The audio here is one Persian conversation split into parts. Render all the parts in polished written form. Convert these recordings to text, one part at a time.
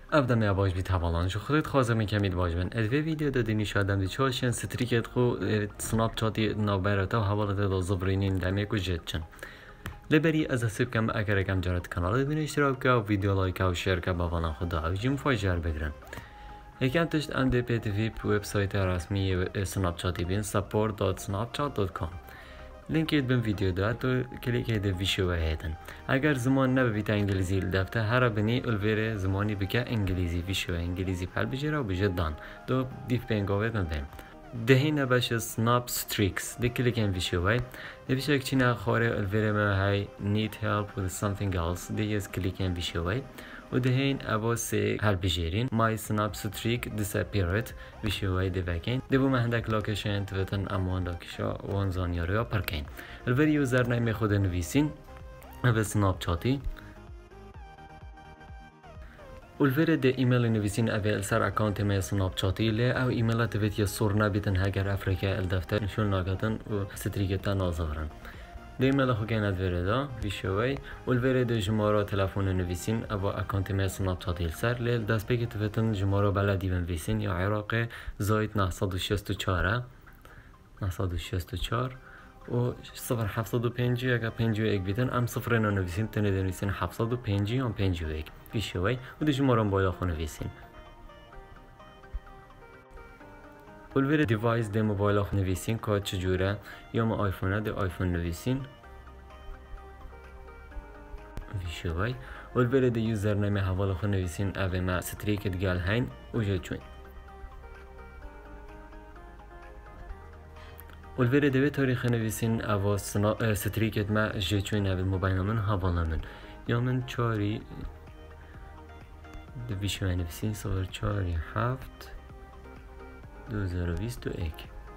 ابدا می باش بی توانان شو خودت خازم کمید باش بن ادوی ویدیو دادینی شادم دی چاشن ستریکت خو سناب چاتی نابرتا و حوالت دا زبرینین دمی کو جتچن لبری از حساب کم اگر کم جارت کانال بین اشتراک که و ویدیو لایک و شیر که با وانا خدا اوجیم فاجر بگیرن یکم تشت MDP TV وبسایت رسمی سناب چاتی بین support.snapchat.com لینکید بین ویدیو داد و کلیک هده ویشو هیدن اگر زمان نبیت انگلیزی دفته هر بنی الویر زمانی بکه انگلیزی ویشو انگلیزی پل بجره و بجه دان دو دیف بینگاوید ندیم دهی نباشه سناب ستریکس دی کلیک این ویشو های نبیشه اکچینه خاره الویر ما های need help with something else دی از کلیک این ویشو های و دهین اباسی هل بجرین my snap streak disappeared ویشوهای دوکین دبو مهندک لاکشن توتن امان لاکشا وانزانیاری ها پرکین الوری یوزر نیم خود نویسین و سناب چاتی الوری ده ایمیل نویسین اول سر اکانت می سناب چاتی لی او ایمیلات ویت یا سور نبیتن هگر افریقا الدفتر نشون ناگتن و ستریکتا نازورن دیمیل خو کنید وردا ویشوی اول ده جماره تلفن نویسین او اکانت می سناب چاتی سر لیل دست بگید توتن جماره بلدی بنویسین یا عراق زاید 964 و 0705 اگر 51 بیتن ام صفر نویسین تنید نویسین 705 یا 51 ویشوی و ده جماره بالا خو نویسین اول دیوایس ده موبایل خو نویسین که چجوره یا ما آیفونه ده آیفون نویسین ویشوی اول ده یوزر نیم حواله خو نویسین اوه ما ستریکت گل هین و جل چون اول ده به تاریخ نویسین اوه ستریکت ما جل چون اوه موبایل من حواله من یا من چاری ده ویشوی نویسین 0407 2021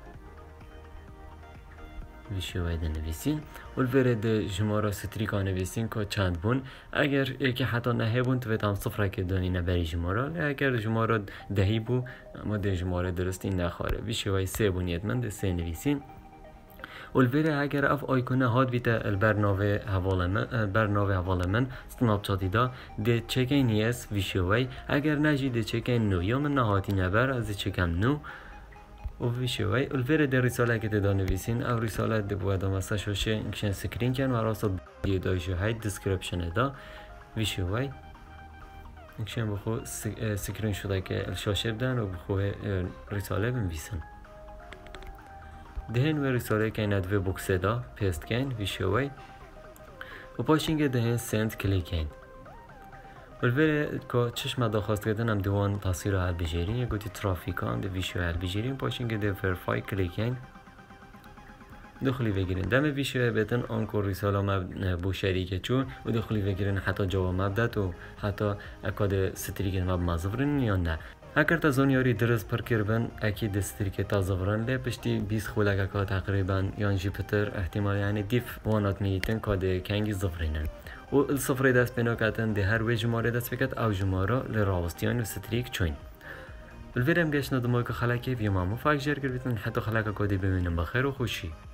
ویشوی ده نویسین اول جماره ستریکا نویسین که چند بون اگر یکی حتی نه بون تو هم صفره که دانی نبری جماره اگر جماره دهی بو اما ده جماره درستی نخواره ویشوی سه بونیت من ده سه نویسین اول اگر اف آیکونه هاد بیت برنامه حواله من سناب چاتی دا ده چکین یس ویشوی اگر نجی ده چکین نو یا من نهاتی نبر از چکم نو و ویشوی اول ده رساله که ده نویسین او رساله ده بود مسا شوشه انکشن سکرین کن و راستا دیدایشو های دسکریپشن دا ویشوی انکشن بخو سکرین شده که الشاشه بدن و بخو رساله بنویسن دهن و رساله که ندوه بوکسه دا پیست کن ویشوی و پاشینگه دهن سند کلیک کن اول که چشم داخواست کردن هم دوان تصویر هل بجیرین یا گوتی ترافیکان ده ویشوی هل بجیرین پاشینگه ده ورفای کلیک کن دخلی بگیرین دم ویشوی بتن آنکو رساله بو شریکه چون و دخلی بگیرین حتی جواب مبدت و حتی اکاد ستریکت مب مزورین یا نه اگر تا زونیاری درست پر کربن اکید ستریکت تا زورن لی پشتی 20 خولک که تقریبا یا جیپتر احتمال یعنی دیف وانات میتن که کنگی زورینن و الصفر دست بنا کتن ده هر وی جماره دست بکت او جماره لراوستیان و ستریک چوین الویرم گشت ندمای که خلقه ویمامو فاک جر کردن حتی خلقه کادی ببینم بخیر و خوشی